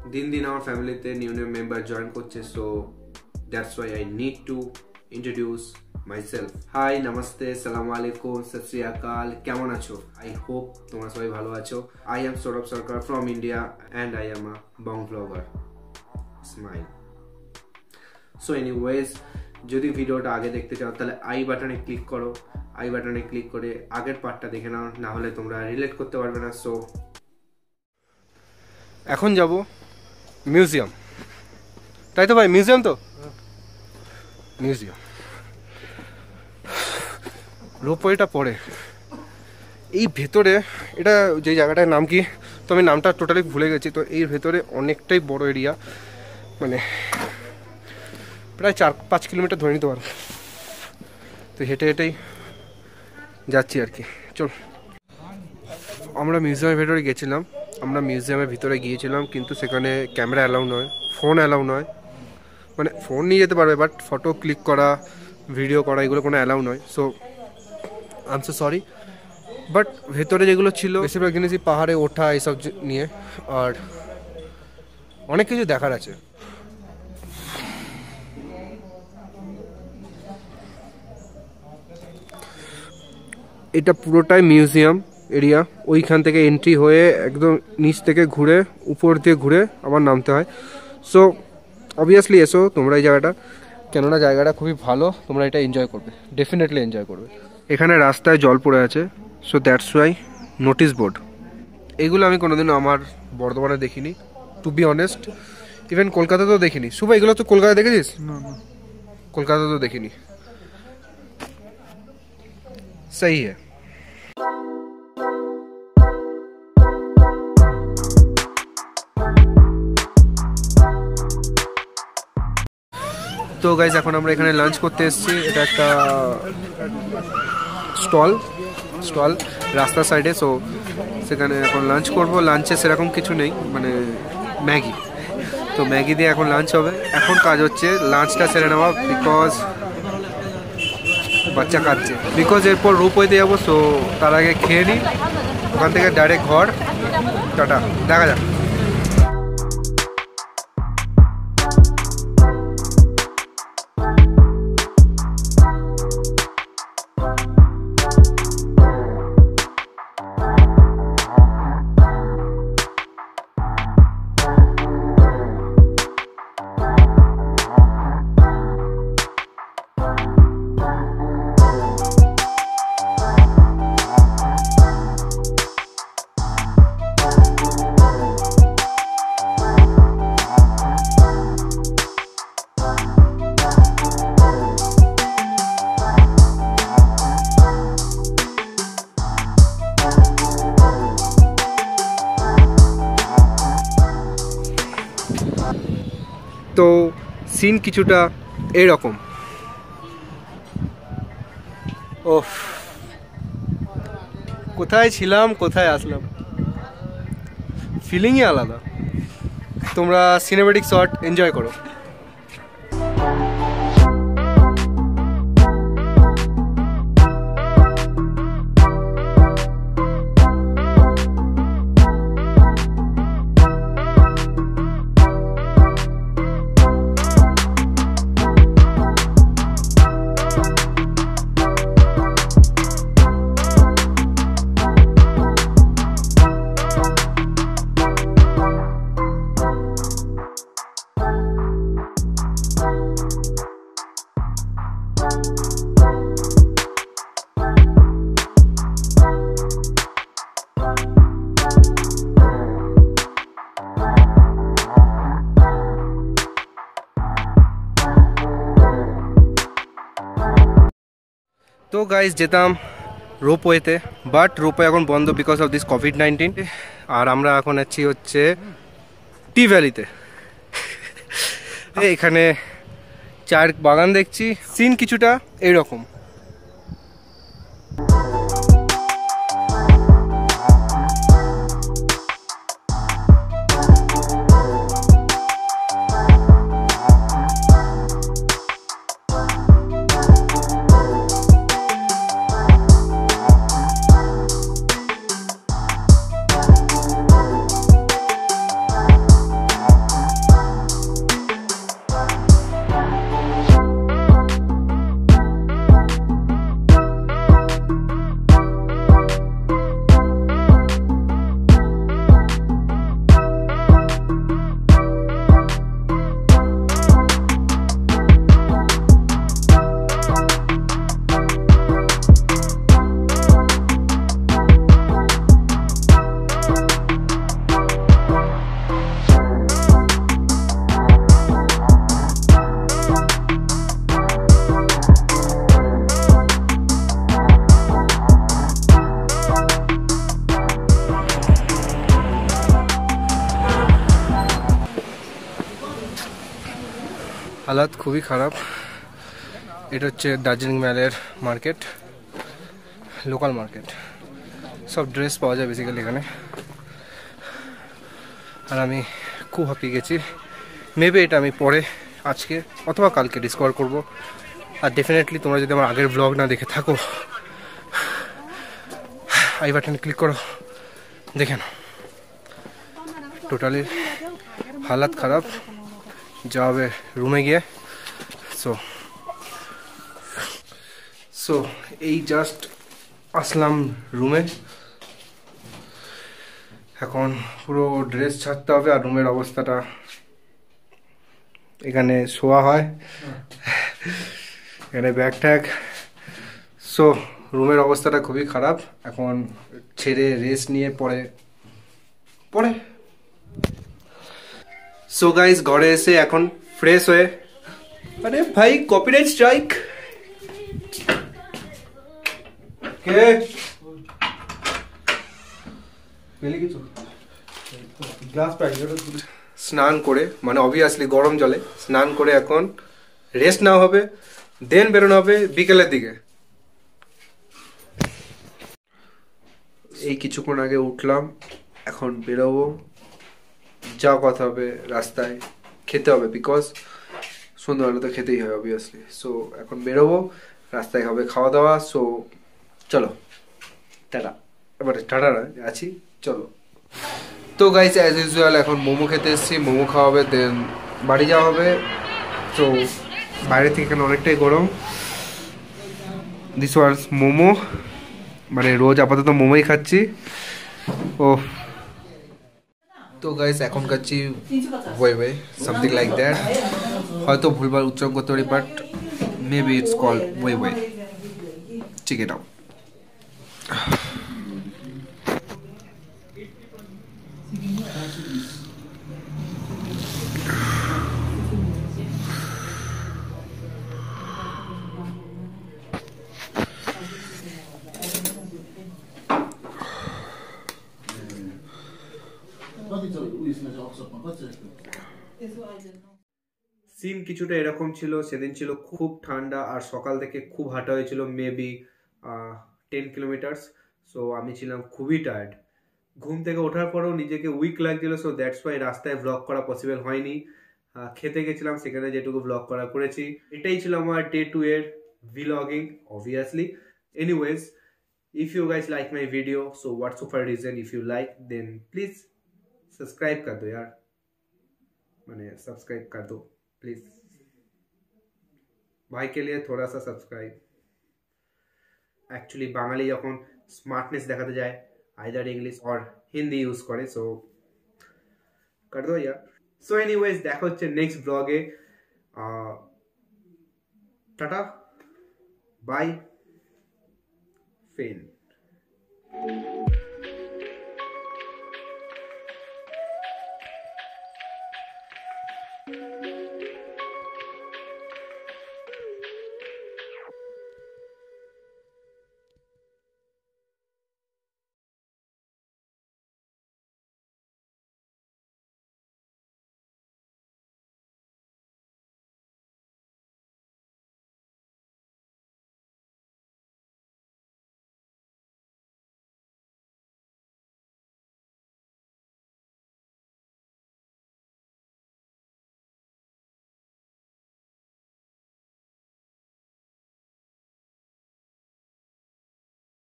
দিন দিন আমার ফ্যামিলিতে নিউ মেম্বার জয়েন করছে, so that's why I need to introduce myself. Hi, নমস্তে, সালাম আলাইকুম, সত শ্রী আকাল। কেমন আছো? আই হোপ তোমরা সবাই ভালো আছো। I am Sourav Sarkar from India and I am a Bong blogger. Smile. So anyways, যদি ভিডিওটা আগে দেখতে চাও তাহলে আই বাটনে ক্লিক করো। আই বাটনে ক্লিক করে আগের পার্টটা দেখে নাও, না হলে তোমরা রিলেট করতে পারবে না। সো এখন যাব মিউজিয়াম, তাই তো ভাই? মিউজিয়াম তো মিউজিয়াম রোপওয়েটা পড়ে এই ভেতরে। এটা যে জায়গাটার নাম কি, তো আমি নামটা টোটালি ভুলে গেছি। তো এই ভেতরে অনেকটাই বড় এরিয়া, মানে প্রায় 4-5 কিলোমিটার ধরে নিতে পারো। তো হেঁটে হেঁটেই যাচ্ছি আর কি। চল, আমরা মিউজিয়ামের ভেতরে গেছিলাম। আমরা মিউজিয়ামের ভিতরে গিয়েছিলাম, কিন্তু সেখানে ক্যামেরা অ্যালাউ নয়, ফোন অ্যালাউ নয়। মানে ফোন নিয়ে যেতে পারবে, বাট ফটো ক্লিক করা, ভিডিও করা এগুলো কোনো অ্যালাউ নয়। So I am so sorry. But ভেতরে যেগুলো ছিল বেশিরভাগ জিনিসই পাহাড়ে ওঠা এইসব নিয়ে, আর অনেক কিছু দেখার আছে। এটা পুরোটাই মিউজিয়াম এরিয়া। ওইখান থেকে এন্ট্রি হয়ে একদম নিচ থেকে ঘুরে উপর দিয়ে ঘুরে আবার নামতে হয়। সো অবভিয়াসলি এসো তোমরা এই জায়গাটা, কেননা জায়গাটা খুবই ভালো। তোমরা এটা এনজয় করবে, ডেফিনেটলি এনজয় করবে। এখানে রাস্তায় জল পড়ে আছে, so that's why notice board. এগুলো আমি কোনোদিনও আমার বর্ধমানে দেখিনি, টু বি অনেস্ট। ইভেন কলকাতাতেও দেখিনি। শুভ, এগুলো তো কলকাতায় দেখেছিস? না, কলকাতাতেও দেখিনি। सही है। তো গাইজ, এখন আমরা এখানে লাঞ্চ করতে এসেছি। এটা একটা স্টল রাস্তার সাইডে। সো সেখানে এখন লাঞ্চ করব। লাঞ্চে সেরকম কিছু নেই, মানে ম্যাগি। তো ম্যাগি দিয়ে এখন লাঞ্চ হবে। এখন কাজ হচ্ছে লাঞ্চটা সেরে নেওয়া, বিকজ বাচ্চা কাঁদছে। বিকজ এরপর রোপওয়েতে যাবো। সো তার আগে খেয়ে নিই, ওখান থেকে ডাইরেক্ট ঘর। টাটা, দেখা যাক। তো সিন কিছুটা এরকম। ওফ, কোথায় ছিলাম কোথায় আসলাম, ফিলিংই আলাদা। তোমরা সিনেমেটিক শট এনজয় করো। তো গাইজ, যেতাম রোপওয়েতে, বাট রোপওয়ে এখন বন্ধ বিকজ অফ দিস কোভিড-19। আর আমরা এখন আছি হচ্ছে টি ভ্যালিতে। এখানে চায়ের বাগান দেখছি। সিন কিছুটা এইরকম। হালাত খুবই খারাপ। এটা হচ্ছে দার্জিলিং ম্যালের মার্কেট, লোকাল মার্কেট, সব ড্রেস পাওয়া যায় বেসিক্যালি এখানে। আর আমি খুব হাঁপিয়ে গেছি। মেবি এটা আমি পরে আজকে অথবা কালকে ডিসকভার করব। আর ডেফিনেটলি তোমরা যদি আমার আগের ব্লগ না দেখে থাকো, আই বাটনে ক্লিক করো, দেখে নাও। টোটালি হালাত খারাপ, যা হবে রুমে গিয়ে। সো এই জাস্ট আসলাম রুমে, এখন পুরো ড্রেস ছাড়তে হবে। আর রুমের অবস্থাটা, এখানে শোয়া হয়, এখানে ব্যাগ ট্যাগ। সো রুমের অবস্থাটা খুবই খারাপ। এখন ছেড়ে রেস্ট নিয়ে পরে সো গাইস ঘরে এসে এখন ফ্রেশ হয়ে, আরে ভাই কপিরাইট স্ট্রাইক, কে কিছু গ্লাস স্নান করে, মানে অবভিয়াসলি গরম জলে স্নান করে এখন রেস্ট নেওয়া হবে, দেন বেরোনো হবে বিকেলের দিকে। এই কিছুক্ষণ আগে উঠলাম, এখন বেরোবো, যা কথা হবে রাস্তায় খেতে হবে, বিকজ সন্ধ্যাবেলা তো খেতেই হয় অবভিয়াসলি। সো এখন বেরোবো, রাস্তায় হবে খাওয়া দাওয়া। সো চলো টাটা, এবারে টাটা আছি, চলো। তো গাইস অ্যাজ ইউজুয়াল এখন মোমো খেতে এসেছি, মোমো খাওয়া হবে, দেন বাড়ি যাওয়া হবে। তো বাইরে থেকে এখানে অনেকটাই গরম। দিস ওয়াজ মোমো, মানে রোজ আপাতত মোমোই খাচ্ছি। ও তো গাইস এখন খাচ্ছি Wai Wai, something like that. হয়তো ভুলভাল উচ্চারণ করতে পারি, but maybe it's called Wai Wai. Check it out. Scene কিছুটা এরকম ছিল। সেদিন ছিল খুব ঠান্ডা আর সকাল থেকে খুব হাঁটা হয়েছিল, মেবি 10 কিলোমিটার্স। সো আমি ছিলাম খুবই টায়ার্ড। ঘুম থেকে ওঠার পরেও নিজেকে উইক লাগছিল। সো দ্যাটস ওয়াই রাস্তায় ব্লগ করা পসিবল হয়নি। খেতে গেছিলাম, সেখানে যেটুকু ব্লগ করেছি। এটাই ছিল আমার ডে 2 এর vlogging obviously. Anyways, if you guys like my video, so what's super reason if you like, then please subscribe कर दो यार, मैंने सब्सक्राइब कर दो प्लीज। भाई के लिए थोड़ा सा सब्सक्राइब। एक्चुअली बांगाली যখন স্মার্টনেস দেখাতে যায় either English or Hindi use করে, সো कर दो यार। সো এনিওয়েজ দেখা হচ্ছে নেক্সট ব্লগে। টাটা বাই ফেন।